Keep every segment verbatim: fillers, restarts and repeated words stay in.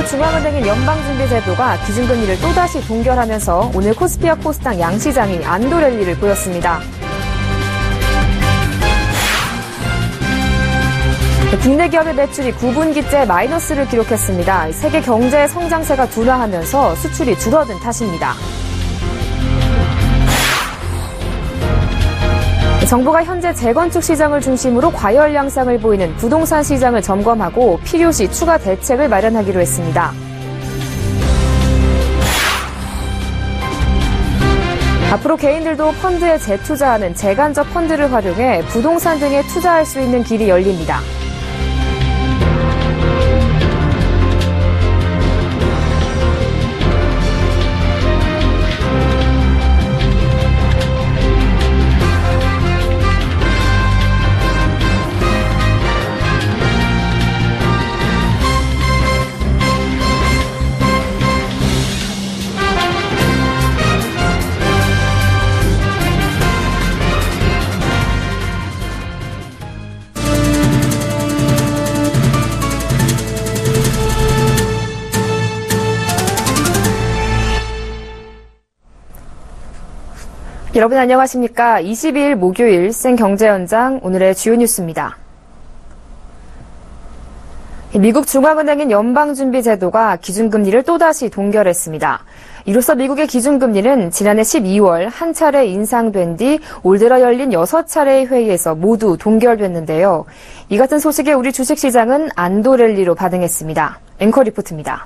미국 중앙은행의 연방준비제도가 기준금리를 또다시 동결하면서 오늘 코스피와 코스닥 양시장이 안도 랠리를 보였습니다. 국내 기업의 매출이 구 분기째 마이너스를 기록했습니다. 세계 경제 성장세가 둔화하면서 수출이 줄어든 탓입니다. 정부가 현재 재건축 시장을 중심으로 과열 양상을 보이는 부동산 시장을 점검하고 필요시 추가 대책을 마련하기로 했습니다. 앞으로 개인들도 펀드에 재투자하는 재간접 펀드를 활용해 부동산 등에 투자할 수 있는 길이 열립니다. 여러분 안녕하십니까? 이십이일 목요일 생경제연장 오늘의 주요 뉴스입니다. 미국 중앙은행인 연방준비제도가 기준금리를 또다시 동결했습니다. 이로써 미국의 기준금리는 지난해 십이월 한 차례 인상된 뒤 올 들어 열린 여섯 차례의 회의에서 모두 동결됐는데요. 이 같은 소식에 우리 주식시장은 안도 랠리로 반응했습니다. 앵커 리포트입니다.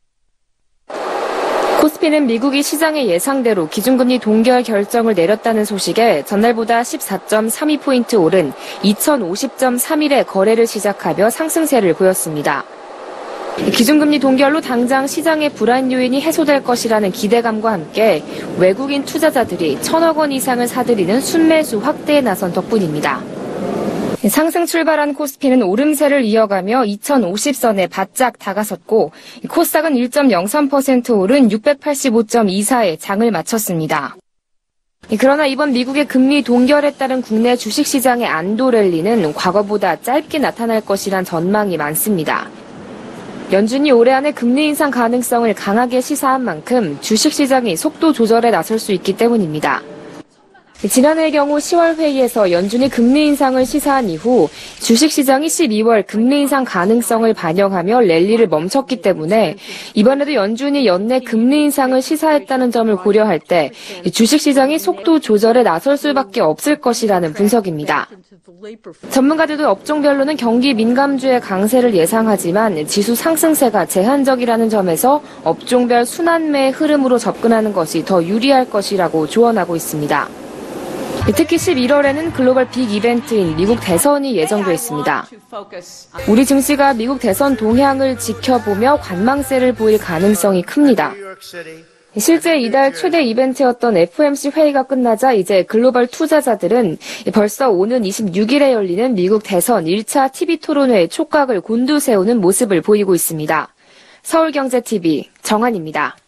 코스피는 미국이 시장의 예상대로 기준금리 동결 결정을 내렸다는 소식에 전날보다 십사 점 삼이 포인트 오른 이천오십 점 삼일에 거래를 시작하며 상승세를 보였습니다. 기준금리 동결로 당장 시장의 불안 요인이 해소될 것이라는 기대감과 함께 외국인 투자자들이 천억 원 이상을 사들이는 순매수 확대에 나선 덕분입니다. 상승 출발한 코스피는 오름세를 이어가며 이천오십 선에 바짝 다가섰고 코스닥은 일 점 영삼 퍼센트 오른 육백팔십오 점 이사에 장을 마쳤습니다. 그러나 이번 미국의 금리 동결에 따른 국내 주식시장의 안도 랠리는 과거보다 짧게 나타날 것이란 전망이 많습니다. 연준이 올해 안에 금리 인상 가능성을 강하게 시사한 만큼 주식시장이 속도 조절에 나설 수 있기 때문입니다. 지난해의 경우 시월 회의에서 연준이 금리 인상을 시사한 이후 주식시장이 십이월 금리 인상 가능성을 반영하며 랠리를 멈췄기 때문에 이번에도 연준이 연내 금리 인상을 시사했다는 점을 고려할 때 주식시장이 속도 조절에 나설 수밖에 없을 것이라는 분석입니다. 전문가들도 업종별로는 경기 민감주의 강세를 예상하지만 지수 상승세가 제한적이라는 점에서 업종별 순환매의 흐름으로 접근하는 것이 더 유리할 것이라고 조언하고 있습니다. 특히 십일월에는 글로벌 빅 이벤트인 미국 대선이 예정돼 있습니다. 우리 증시가 미국 대선 동향을 지켜보며 관망세를 보일 가능성이 큽니다. 실제 이달 최대 이벤트였던 에프오엠씨 회의가 끝나자 이제 글로벌 투자자들은 벌써 오는 이십육일에 열리는 미국 대선 일 차 티비 토론회의 촉각을 곤두세우는 모습을 보이고 있습니다. 서울경제티비 정한입니다.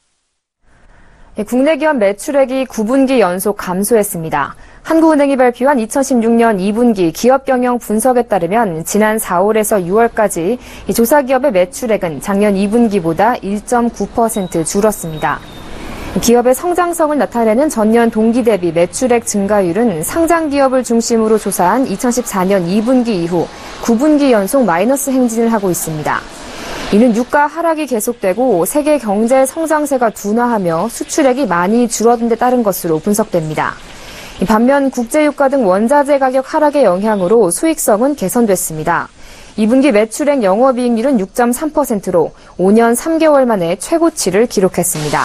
국내 기업 매출액이 구 분기 연속 감소했습니다. 한국은행이 발표한 이천십육년 이 분기 기업 경영 분석에 따르면 지난 사월에서 유월까지 조사 기업의 매출액은 작년 이 분기보다 일 점 구 퍼센트 줄었습니다. 기업의 성장성을 나타내는 전년 동기 대비 매출액 증가율은 상장 기업을 중심으로 조사한 이천십사년 이 분기 이후 구 분기 연속 마이너스 행진을 하고 있습니다. 이는 유가 하락이 계속되고 세계 경제 성장세가 둔화하며 수출액이 많이 줄어든 데 따른 것으로 분석됩니다. 반면 국제유가 등 원자재 가격 하락의 영향으로 수익성은 개선됐습니다. 이 분기 매출액 영업이익률은 육 점 삼 퍼센트로 오 년 삼 개월 만에 최고치를 기록했습니다.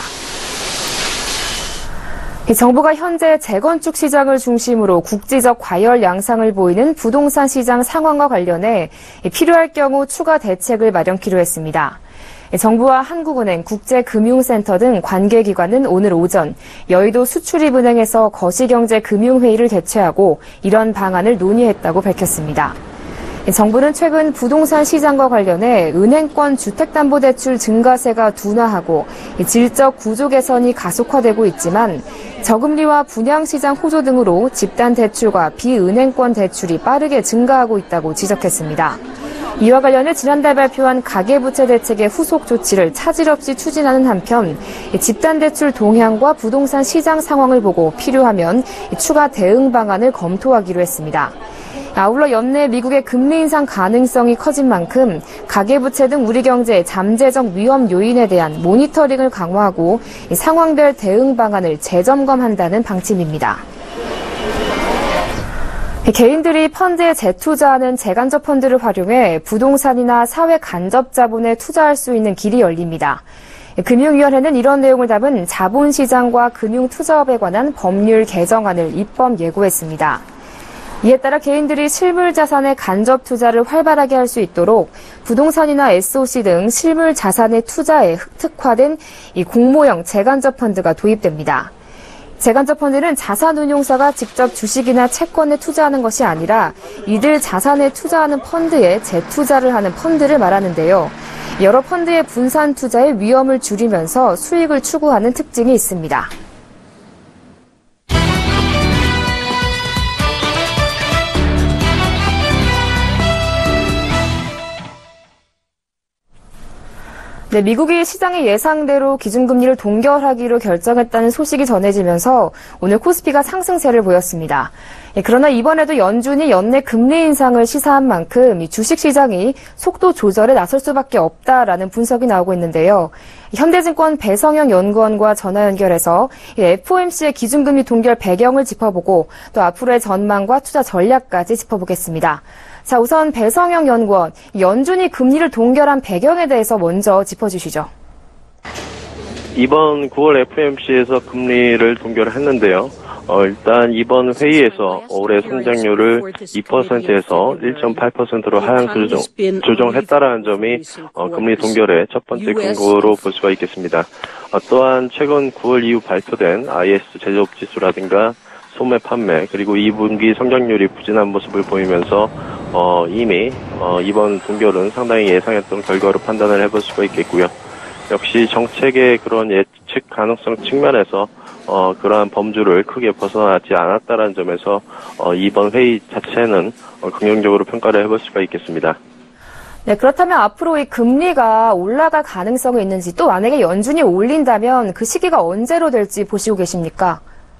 정부가 현재 재건축 시장을 중심으로 국지적 과열 양상을 보이는 부동산 시장 상황과 관련해 필요할 경우 추가 대책을 마련키로 했습니다. 정부와 한국은행, 국제금융센터 등 관계기관은 오늘 오전 여의도 수출입은행에서 거시경제금융회의를 개최하고 이런 방안을 논의했다고 밝혔습니다. 정부는 최근 부동산 시장과 관련해 은행권 주택담보대출 증가세가 둔화하고 질적 구조 개선이 가속화되고 있지만 저금리와 분양시장 호조 등으로 집단대출과 비은행권 대출이 빠르게 증가하고 있다고 지적했습니다. 이와 관련해 지난달 발표한 가계부채 대책의 후속 조치를 차질 없이 추진하는 한편 집단대출 동향과 부동산 시장 상황을 보고 필요하면 추가 대응 방안을 검토하기로 했습니다. 아울러 연내 미국의 금리 인상 가능성이 커진 만큼 가계부채 등 우리 경제의 잠재적 위험 요인에 대한 모니터링을 강화하고 상황별 대응 방안을 재점검한다는 방침입니다. 개인들이 펀드에 재투자하는 재간접 펀드를 활용해 부동산이나 사회 간접 자본에 투자할 수 있는 길이 열립니다. 금융위원회는 이런 내용을 담은 자본시장과 금융투자업에 관한 법률 개정안을 입법 예고했습니다. 이에 따라 개인들이 실물 자산에 간접 투자를 활발하게 할 수 있도록 부동산이나 에스오씨 등 실물 자산의 투자에 흑특화된 이 공모형 재간접 펀드가 도입됩니다. 재간접 펀드는 자산운용사가 직접 주식이나 채권에 투자하는 것이 아니라 이들 자산에 투자하는 펀드에 재투자를 하는 펀드를 말하는데요. 여러 펀드의 분산 투자의 위험을 줄이면서 수익을 추구하는 특징이 있습니다. 네, 미국이 시장의 예상대로 기준금리를 동결하기로 결정했다는 소식이 전해지면서 오늘 코스피가 상승세를 보였습니다. 그러나 이번에도 연준이 연내 금리 인상을 시사한 만큼 이 주식시장이 속도 조절에 나설 수밖에 없다라는 분석이 나오고 있는데요. 현대증권 배성영 연구원과 전화 연결해서 에프오엠씨의 기준금리 동결 배경을 짚어보고 또 앞으로의 전망과 투자 전략까지 짚어보겠습니다. 자, 우선 배성영 연구원, 연준이 금리를 동결한 배경에 대해서 먼저 짚어주시죠. 이번 구월 에프오엠씨에서 금리를 동결했는데요. 어, 일단 이번 회의에서 올해 성장률을 이 퍼센트에서 일 점 팔 퍼센트로 하향 조정, 조정했다라는 점이 어, 금리 동결의 첫 번째 근거로 볼 수가 있겠습니다. 어, 또한 최근 구월 이후 발표된 아이에스 제조업 지수라든가 소매 판매 그리고 이 분기 성장률이 부진한 모습을 보이면서 어, 이미 어, 이번 동결은 상당히 예상했던 결과로 판단을 해볼 수가 있겠고요. 역시 정책의 그런 예측 가능성 측면에서 어, 그러한 범주를 크게 벗어나지 않았다는 점에서 어, 이번 회의 자체는 어, 긍정적으로 평가를 해볼 수가 있겠습니다. 네, 그렇다면 앞으로 이 금리가 올라갈 가능성이 있는지 또 만약에 연준이 올린다면 그 시기가 언제로 될지 보시고 계십니까?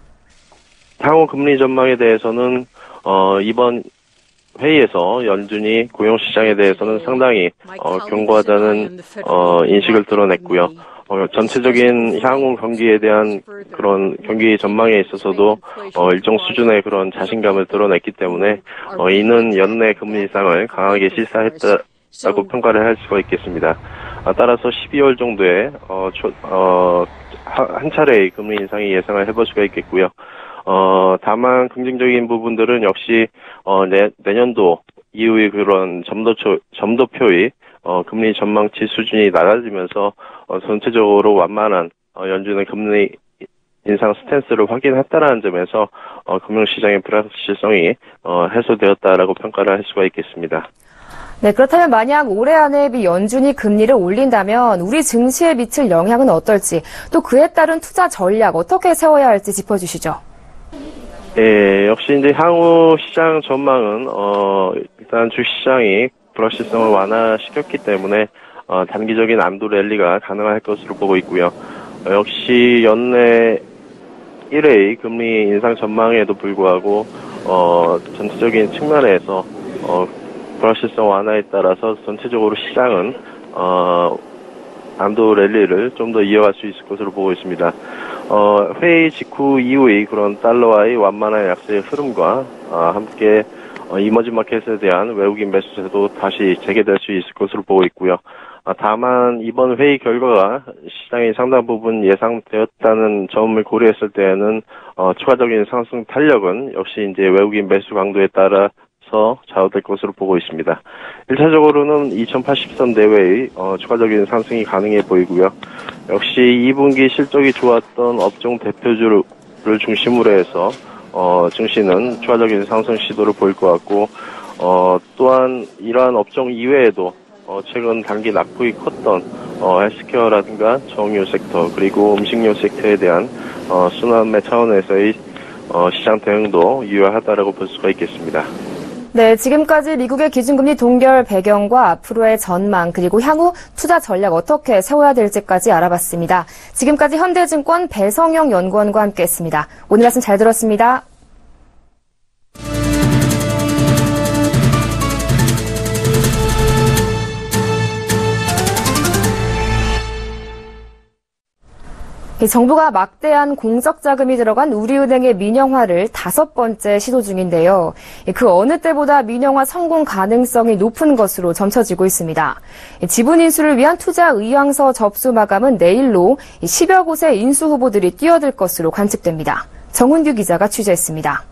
향후 금리 전망에 대해서는 어, 이번 회의에서 연준이 고용시장에 대해서는 상당히 어, 견고하다는 어, 인식을 드러냈고요. 어, 전체적인 향후 경기에 대한 그런 경기 전망에 있어서도 어, 일정 수준의 그런 자신감을 드러냈기 때문에 어, 이는 연내 금리 인상을 강하게 시사했다고 평가를 할 수가 있겠습니다. 아, 따라서 십이월 정도에 어, 초, 어, 한 차례의 금리 인상이 예상을 해볼 수가 있겠고요. 어, 다만 긍정적인 부분들은 역시 어, 내, 내년도 이후의 그런 점도표, 점도표의 어, 금리 전망치 수준이 낮아지면서 어, 전체적으로 완만한 어, 연준의 금리 인상 스탠스를 확인했다는 점에서 어, 금융시장의 불확실성이 어, 해소되었다라고 평가를 할 수가 있겠습니다. 네, 그렇다면 만약 올해 안에 미 연준이 금리를 올린다면 우리 증시에 미칠 영향은 어떨지 또 그에 따른 투자 전략 어떻게 세워야 할지 짚어주시죠. 예, 역시 이제 향후 시장 전망은 어, 일단 주시장이 불확실성을 완화시켰기 때문에 어, 단기적인 안도 랠리가 가능할 것으로 보고 있고요. 어, 역시 연내 일 회의 금리 인상 전망에도 불구하고 어, 전체적인 측면에서 어, 불확실성 완화에 따라서 전체적으로 시장은 어, 안도 랠리를 좀 더 이어갈 수 있을 것으로 보고 있습니다. 어, 회의 직후 이후의 그런 달러와의 완만한 약세의 흐름과 어, 함께 어, 이머징 마켓에 대한 외국인 매수세도 다시 재개될 수 있을 것으로 보고 있고요. 아, 다만 이번 회의 결과가 시장이 상당 부분 예상되었다는 점을 고려했을 때에는 어, 추가적인 상승 탄력은 역시 이제 외국인 매수 강도에 따라서 좌우될 것으로 보고 있습니다. 일차적으로는 이천팔십 선 내외의 어, 추가적인 상승이 가능해 보이고요. 역시 이 분기 실적이 좋았던 업종 대표주를 중심으로 해서 어, 증시는 추가적인 상승 시도를 보일 것 같고 어, 또한 이러한 업종 이외에도 어, 최근 단기 낙폭이 컸던 어, 헬스케어라든가 정유 섹터 그리고 음식료 섹터에 대한 어, 순환매 차원에서의 어, 시장 대응도 유효하다라고 볼 수가 있겠습니다. 네, 지금까지 미국의 기준금리 동결 배경과 앞으로의 전망 그리고 향후 투자 전략 어떻게 세워야 될지까지 알아봤습니다. 지금까지 현대증권 배성영 연구원과 함께했습니다. 오늘 말씀 잘 들었습니다. 정부가 막대한 공적 자금이 들어간 우리은행의 민영화를 다섯 번째 시도 중인데요. 그 어느 때보다 민영화 성공 가능성이 높은 것으로 점쳐지고 있습니다. 지분 인수를 위한 투자 의향서 접수 마감은 내일로 십여 곳의 인수 후보들이 뛰어들 것으로 관측됩니다. 정훈규 기자가 취재했습니다.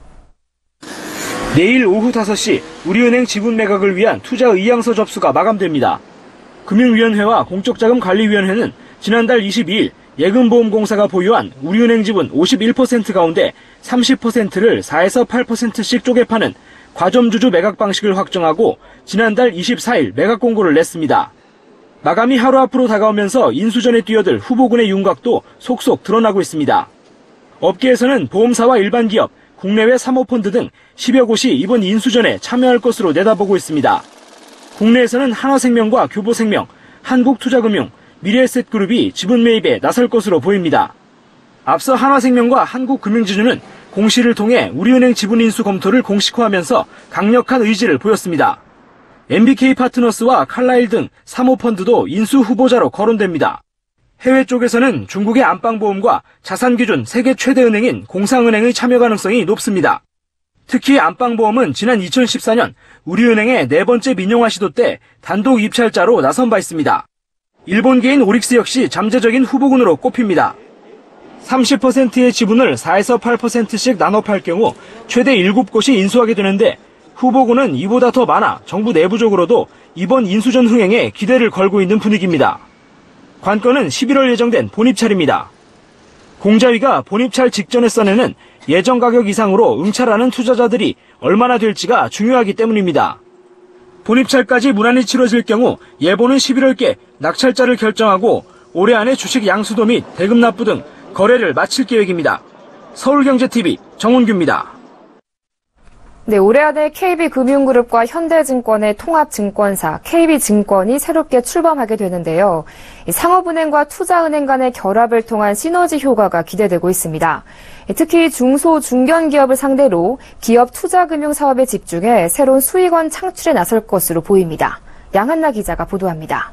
내일 오후 다섯 시 우리은행 지분 매각을 위한 투자 의향서 접수가 마감됩니다. 금융위원회와 공적자금관리위원회는 지난달 이십이일 예금보험공사가 보유한 우리은행 지분 오십일 퍼센트 가운데 삼십 퍼센트를 사에서 팔 퍼센트씩 쪼개 파는 과점주주 매각 방식을 확정하고 지난달 이십사일 매각 공고를 냈습니다. 마감이 하루 앞으로 다가오면서 인수전에 뛰어들 후보군의 윤곽도 속속 드러나고 있습니다. 업계에서는 보험사와 일반 기업, 국내외 사모펀드 등 십여 곳이 이번 인수전에 참여할 것으로 내다보고 있습니다. 국내에서는 한화생명과 교보생명, 한국투자금융, 미래에셋그룹이 지분 매입에 나설 것으로 보입니다. 앞서 한화생명과 한국금융지주는 공시를 통해 우리은행 지분 인수 검토를 공식화하면서 강력한 의지를 보였습니다. 엠비케이 파트너스와 칼라일 등 사모펀드도 인수 후보자로 거론됩니다. 해외 쪽에서는 중국의 안방보험과 자산기준 세계 최대 은행인 공상은행의 참여 가능성이 높습니다. 특히 안방보험은 지난 이천십사년 우리은행의 네 번째 민영화 시도 때 단독 입찰자로 나선 바 있습니다. 일본계인 오릭스 역시 잠재적인 후보군으로 꼽힙니다. 삼십 퍼센트의 지분을 사에서 팔 퍼센트씩 나눠 팔 경우 최대 일곱 곳이 인수하게 되는데 후보군은 이보다 더 많아 정부 내부적으로도 이번 인수전 흥행에 기대를 걸고 있는 분위기입니다. 관건은 십일월 예정된 본입찰입니다. 공자위가 본입찰 직전에 써내는 예정 가격 이상으로 응찰하는 투자자들이 얼마나 될지가 중요하기 때문입니다. 본입찰까지 무난히 치러질 경우 예보는 십일월께 낙찰자를 결정하고 올해 안에 주식 양수도 및 대금 납부 등 거래를 마칠 계획입니다. 서울경제티비 정훈규입니다. 네, 올해 안에 케이비금융그룹과 현대증권의 통합증권사 케이비증권이 새롭게 출범하게 되는데요. 상업은행과 투자은행 간의 결합을 통한 시너지 효과가 기대되고 있습니다. 특히 중소, 중견기업을 상대로 기업 투자금융 사업에 집중해 새로운 수익원 창출에 나설 것으로 보입니다. 양한나 기자가 보도합니다.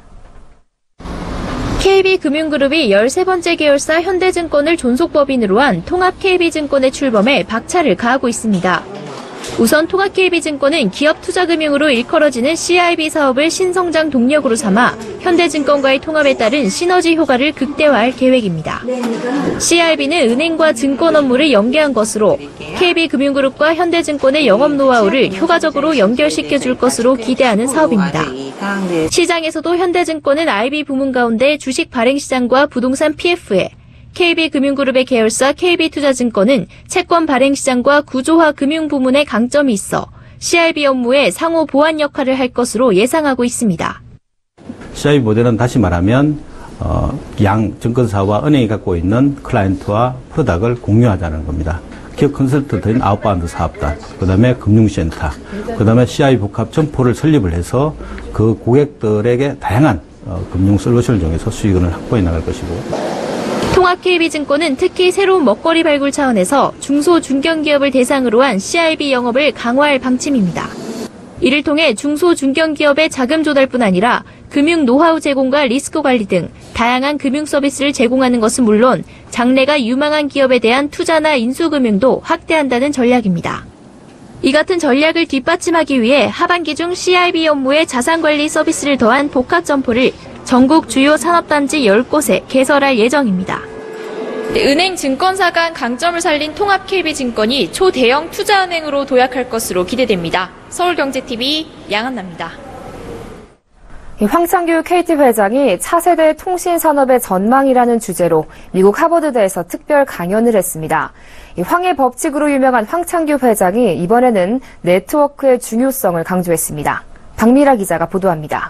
케이비금융그룹이 열세 번째 계열사 현대증권을 존속법인으로 한 통합 케이비증권의 출범에 박차를 가하고 있습니다. 우선 통합 케이비증권은 기업 투자금융으로 일컬어지는 씨아이비 사업을 신성장 동력으로 삼아 현대증권과의 통합에 따른 시너지 효과를 극대화할 계획입니다. 씨아이비는 은행과 증권 업무를 연계한 것으로 케이비금융그룹과 현대증권의 영업 노하우를 효과적으로 연결시켜줄 것으로 기대하는 사업입니다. 시장에서도 현대증권은 아이비 부문 가운데 주식 발행시장과 부동산 피에프에, 케이비금융그룹의 계열사 케이비투자증권은 채권 발행시장과 구조화 금융 부문에 강점이 있어 씨아이비 업무의 상호 보완 역할을 할 것으로 예상하고 있습니다. 씨아이비 모델은 다시 말하면 어, 양 증권사와 은행이 갖고 있는 클라이언트와 프로덕트를 공유하자는 겁니다. 기업 컨설턴트인 아웃바운드 사업단, 그 다음에 금융센터, 그 다음에 씨아이비 복합 점포를 설립을 해서 그 고객들에게 다양한 어, 금융 솔루션을 통해서 수익을 확보해 나갈 것이고, 통합 케이비증권은 특히 새로운 먹거리 발굴 차원에서 중소, 중견기업을 대상으로 한 씨아이비 영업을 강화할 방침입니다. 이를 통해 중소, 중견기업의 자금 조달뿐 아니라 금융 노하우 제공과 리스크 관리 등 다양한 금융 서비스를 제공하는 것은 물론 장래가 유망한 기업에 대한 투자나 인수금융도 확대한다는 전략입니다. 이 같은 전략을 뒷받침하기 위해 하반기 중 씨아이비 업무에 자산관리 서비스를 더한 복합 점포를 전국 주요 산업단지 열 곳에 개설할 예정입니다. 은행 증권사 간 강점을 살린 통합 케이비증권이 초대형 투자은행으로 도약할 것으로 기대됩니다. 서울경제티비 양한나입니다. 황창규 케이티 회장이 차세대 통신산업의 전망이라는 주제로 미국 하버드대에서 특별 강연을 했습니다. 황의 법칙으로 유명한 황창규 회장이 이번에는 네트워크의 중요성을 강조했습니다. 박미라 기자가 보도합니다.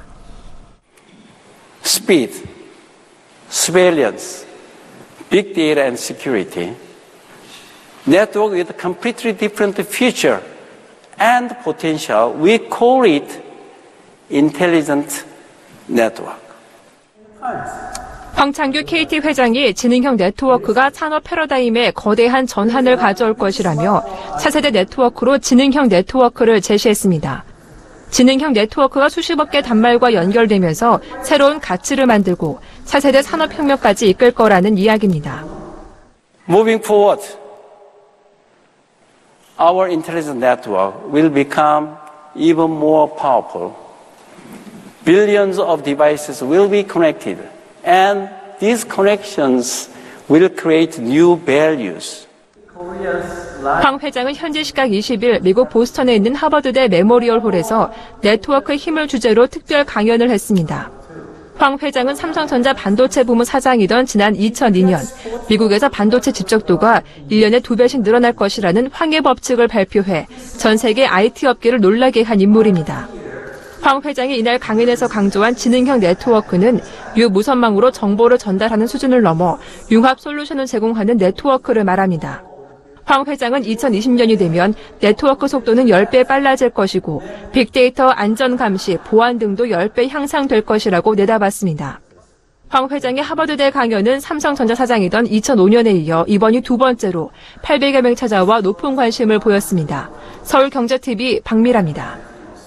Speed, surveillance, big data and security, network with a completely different future and potential, we call it intelligent network. 황창규 케이티 회장이 지능형 네트워크가 산업 패러다임에 거대한 전환을 가져올 것이라며 차세대 네트워크로 지능형 네트워크를 제시했습니다. 지능형 네트워크가 수십억 개 단말과 연결되면서 새로운 가치를 만들고 차세대 산업혁명까지 이끌 거라는 이야기입니다. Moving forward, our intelligent network will become even more powerful. Billions of devices will be connected, and these connections will create new values. 황 회장은 현지 시각 이십 일 미국 보스턴에 있는 하버드대 메모리얼 홀에서 네트워크 힘을 주제로 특별 강연을 했습니다. 황 회장은 삼성전자 반도체 부문 사장이던 지난 이천이 년 미국에서 반도체 집적도가 일 년에 두 배씩 늘어날 것이라는 황해 법칙을 발표해 전 세계 아이티 업계를 놀라게 한 인물입니다. 황 회장이 이날 강연에서 강조한 지능형 네트워크는 유무선망으로 정보를 전달하는 수준을 넘어 융합 솔루션을 제공하는 네트워크를 말합니다. 황 회장은 이천이십 년이 되면 네트워크 속도는 십 배 빨라질 것이고 빅데이터 안전 감시, 보안 등도 십 배 향상될 것이라고 내다봤습니다. 황 회장의 하버드대 강연은 삼성전자 사장이던 이천오 년에 이어 이번이 두 번째로 팔백여 명 찾아와 높은 관심을 보였습니다. 서울경제티비 박미라입니다.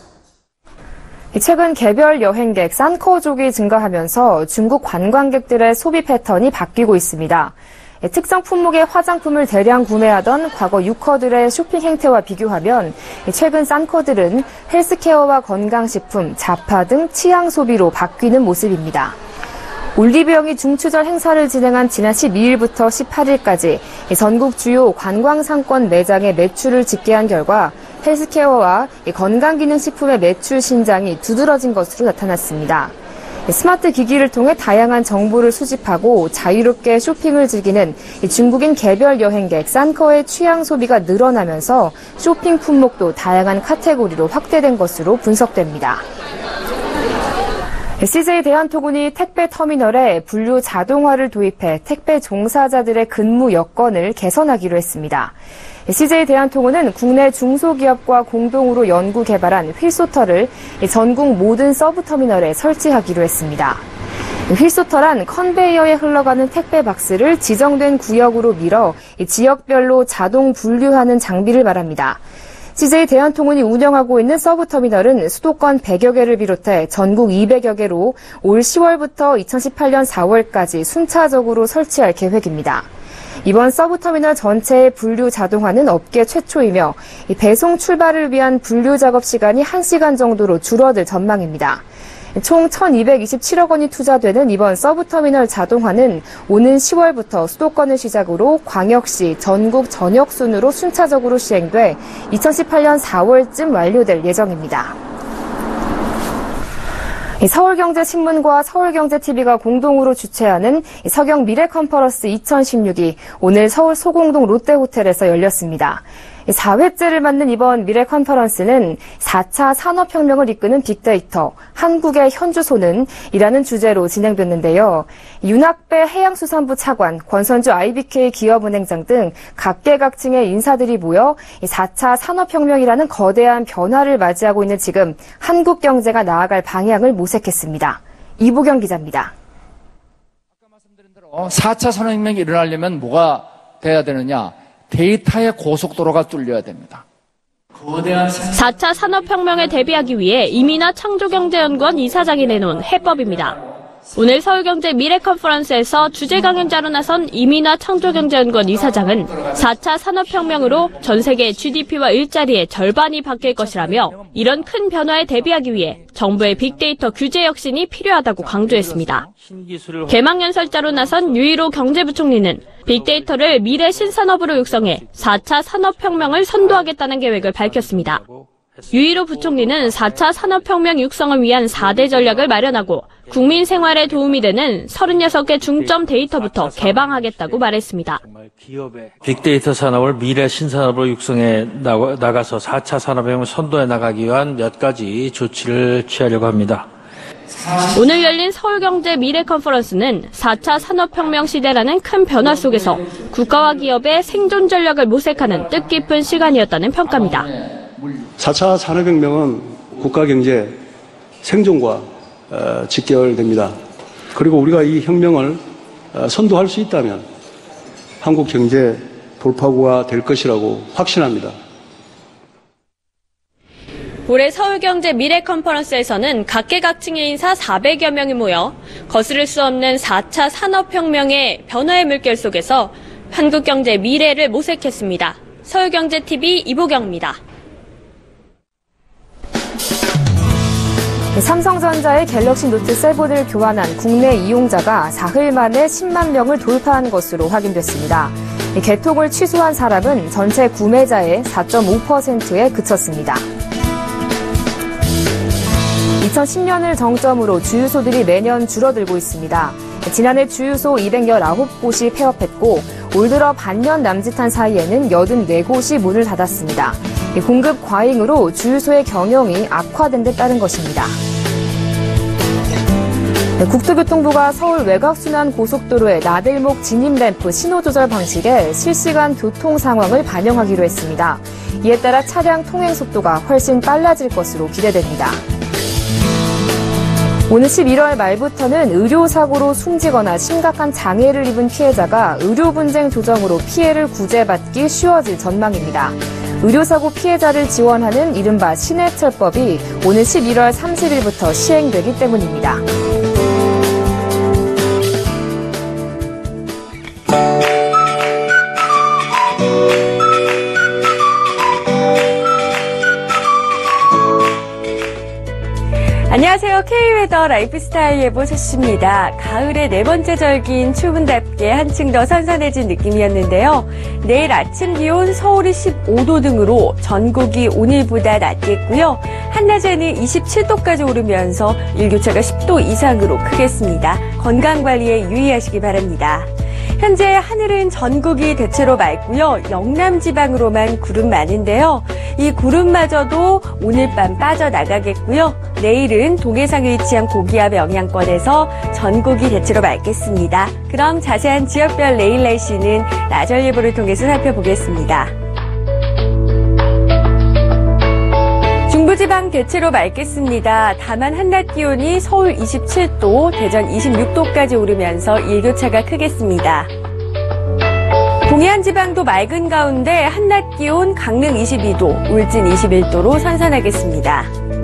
최근 개별 여행객 산커족이 증가하면서 중국 관광객들의 소비 패턴이 바뀌고 있습니다. 특정 품목의 화장품을 대량 구매하던 과거 유커들의 쇼핑 행태와 비교하면 최근 산커들은 헬스케어와 건강식품, 자파 등 취향 소비로 바뀌는 모습입니다. 올리브영이 중추절 행사를 진행한 지난 십이 일부터 십팔 일까지 전국 주요 관광상권 매장의 매출을 집계한 결과 헬스케어와 건강기능식품의 매출 신장이 두드러진 것으로 나타났습니다. 스마트 기기를 통해 다양한 정보를 수집하고 자유롭게 쇼핑을 즐기는 중국인 개별 여행객 산커의 취향 소비가 늘어나면서 쇼핑 품목도 다양한 카테고리로 확대된 것으로 분석됩니다. 씨제이 대한통운이 택배 터미널에 분류 자동화를 도입해 택배 종사자들의 근무 여건을 개선하기로 했습니다. 씨제이 대한통운은 국내 중소기업과 공동으로 연구 개발한 휠소터를 전국 모든 서브터미널에 설치하기로 했습니다. 휠소터란 컨베이어에 흘러가는 택배 박스를 지정된 구역으로 밀어 지역별로 자동 분류하는 장비를 말합니다. 씨제이 대한통운이 운영하고 있는 서브터미널은 수도권 백여 개를 비롯해 전국 이백여 개로 올 시월부터 이천십팔 년 사월까지 순차적으로 설치할 계획입니다. 이번 서브터미널 전체의 분류 자동화는 업계 최초이며 배송 출발을 위한 분류 작업 시간이 한 시간 정도로 줄어들 전망입니다. 총 천이백이십칠억 원이 투자되는 이번 서브터미널 자동화는 오는 시월부터 수도권을 시작으로 광역시, 전국 전역 순으로 순차적으로 시행돼 이천십팔 년 사월쯤 완료될 예정입니다. 서울경제신문과 서울경제티비가 공동으로 주최하는 서경 미래 컨퍼런스 이천십육이 오늘 서울 소공동 롯데호텔에서 열렸습니다. 사 회째를 맞는 이번 미래 컨퍼런스는 사 차 산업혁명을 이끄는 빅데이터, 한국의 현주소는 이라는 주제로 진행됐는데요. 윤학배 해양수산부 차관, 권선주 아이비케이 기업은행장 등 각계각층의 인사들이 모여 사 차 산업혁명이라는 거대한 변화를 맞이하고 있는 지금 한국 경제가 나아갈 방향을 모색했습니다. 이보경 기자입니다. 아까 말씀드린 대로 사 차 산업혁명이 일어나려면 뭐가 돼야 되느냐? 데이터의 고속도로가 뚫려야 됩니다. 사 차 산업혁명에 대비하기 위해 이민아 창조경제연구원 이사장이 내놓은 해법입니다. 오늘 서울경제 미래 컨퍼런스에서 주제 강연자로 나선 이민아 창조경제연구원 이사장은 사 차 산업혁명으로 전 세계 지디피와 일자리의 절반이 바뀔 것이라며 이런 큰 변화에 대비하기 위해 정부의 빅데이터 규제 혁신이 필요하다고 강조했습니다. 개망연설자로 나선 유일호 경제부총리는 빅데이터를 미래 신산업으로 육성해 사 차 산업혁명을 선도하겠다는 계획을 밝혔습니다. 유일호 부총리는 사 차 산업혁명 육성을 위한 사 대 전략을 마련하고 국민 생활에 도움이 되는 서른여섯 개 중점 데이터부터 개방하겠다고 말했습니다. 빅데이터 산업을 미래 신산업으로 육성해 나가서 사 차 산업혁명을 선도해 나가기 위한 몇 가지 조치를 취하려고 합니다. 오늘 열린 서울경제 미래 컨퍼런스는 사 차 산업혁명 시대라는 큰 변화 속에서 국가와 기업의 생존 전략을 모색하는 뜻깊은 시간이었다는 평가입니다. 사 차 산업혁명은 국가경제 생존과 직결됩니다. 그리고 우리가 이 혁명을 선도할 수 있다면 한국 경제 돌파구가 될 것이라고 확신합니다. 올해 서울경제 미래 컨퍼런스에서는 각계각층의 인사 사백여 명이 모여 거스를 수 없는 사 차 산업혁명의 변화의 물결 속에서 한국 경제 미래를 모색했습니다. 서울경제티비 이보경입니다. 삼성전자의 갤럭시 노트 세븐을 교환한 국내 이용자가 사흘 만에 십만 명을 돌파한 것으로 확인됐습니다. 개통을 취소한 사람은 전체 구매자의 사 점 오 퍼센트에 그쳤습니다. 이천십 년을 정점으로 주유소들이 매년 줄어들고 있습니다. 지난해 주유소 이백십구 곳이 폐업했고 올 들어 반년 남짓한 사이에는 팔십사 곳이 문을 닫았습니다. 공급 과잉으로 주유소의 경영이 악화된 데 따른 것입니다. 국토교통부가 서울 외곽순환고속도로의 나들목 진입램프 신호조절 방식에 실시간 교통 상황을 반영하기로 했습니다. 이에 따라 차량 통행 속도가 훨씬 빨라질 것으로 기대됩니다. 오는 십일월 말부터는 의료사고로 숨지거나 심각한 장애를 입은 피해자가 의료분쟁 조정으로 피해를 구제받기 쉬워질 전망입니다. 의료사고 피해자를 지원하는 이른바 신해철법이 오는 십일월 삼십일부터 시행되기 때문입니다. 안녕하세요. K웨더 라이프스타일 예보 소식입니다. 가을의 네 번째 절기인 추운답게 한층 더 선선해진 느낌이었는데요. 내일 아침 기온 서울이 십오 도 등으로 전국이 오늘보다 낮겠고요. 한낮에는 이십칠 도까지 오르면서 일교차가 십 도 이상으로 크겠습니다. 건강관리에 유의하시기 바랍니다. 현재 하늘은 전국이 대체로 맑고요. 영남 지방으로만 구름 많은데요. 이 구름마저도 오늘 밤 빠져나가겠고요. 내일은 동해상에 위치한 고기압 영향권에서 전국이 대체로 맑겠습니다. 그럼 자세한 지역별 내일 날씨는 나절예보를 통해서 살펴보겠습니다. 중부지방 대체로 맑겠습니다. 다만 한낮 기온이 서울 이십칠 도, 대전 이십육 도까지 오르면서 일교차가 크겠습니다. 동해안 지방도 맑은 가운데 한낮 기온 강릉 이십이 도, 울진 이십일 도로 선선하겠습니다.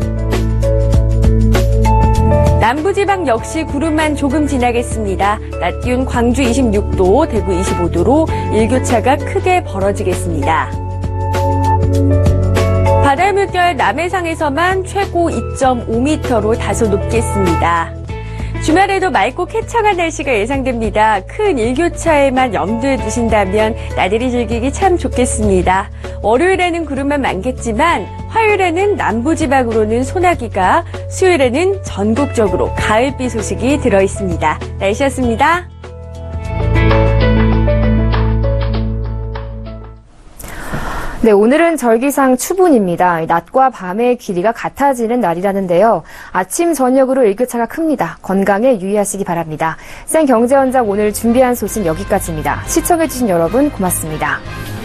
남부지방 역시 구름만 조금 지나겠습니다. 낮 기온 광주 이십육 도, 대구 이십오 도로 일교차가 크게 벌어지겠습니다. 바다 물결 남해상에서만 최고 이 점 오 미터로 다소 높겠습니다. 주말에도 맑고 쾌청한 날씨가 예상됩니다. 큰 일교차에만 염두에 두신다면 나들이 즐기기 참 좋겠습니다. 월요일에는 구름만 많겠지만 화요일에는 남부지방으로는 소나기가, 수요일에는 전국적으로 가을비 소식이 들어있습니다. 날씨였습니다. 네, 오늘은 절기상 추분입니다. 낮과 밤의 길이가 같아지는 날이라는데요. 아침, 저녁으로 일교차가 큽니다. 건강에 유의하시기 바랍니다. 생경제원장 오늘 준비한 소식 여기까지입니다. 시청해주신 여러분 고맙습니다.